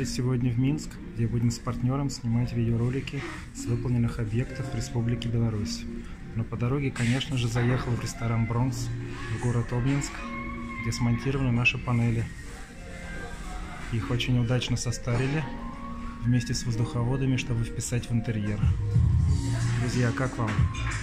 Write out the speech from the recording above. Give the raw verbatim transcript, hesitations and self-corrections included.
приехали сегодня в Минск, где будем с партнером снимать видеоролики с выполненных объектов Республики Беларусь. Но по дороге, конечно же, заехал в ресторан «Бронкс» в город Обнинск, где смонтированы наши панели. Их очень удачно состарили вместе с воздуховодами, чтобы вписать в интерьер. Друзья, как вам?